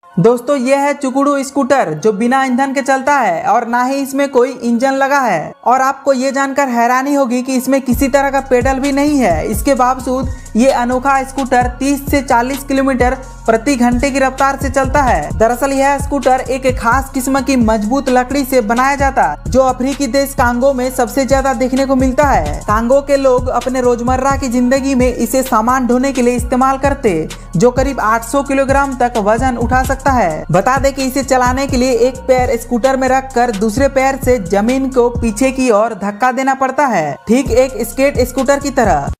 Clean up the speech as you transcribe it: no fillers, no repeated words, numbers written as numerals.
दोस्तों ये है चुकुडू स्कूटर जो बिना ईंधन के चलता है और ना ही इसमें कोई इंजन लगा है। और आपको ये जानकर हैरानी होगी कि इसमें किसी तरह का पेडल भी नहीं है। इसके बावजूद ये अनोखा स्कूटर 30 से 40 किलोमीटर प्रति घंटे की रफ्तार से चलता है। दरअसल यह स्कूटर एक खास किस्म की मजबूत लकड़ी से बनाया जाता है जो अफ्रीकी देश कांगो में सबसे ज्यादा देखने को मिलता है। कांगो के लोग अपने रोजमर्रा की जिंदगी में इसे सामान ढोने के लिए इस्तेमाल करते, जो करीब 800 किलोग्राम तक वजन उठा सकता है। बता दें कि इसे चलाने के लिए एक पैर स्कूटर में रखकर दूसरे पैर से जमीन को पीछे की ओर धक्का देना पड़ता है, ठीक एक स्केट स्कूटर की तरह।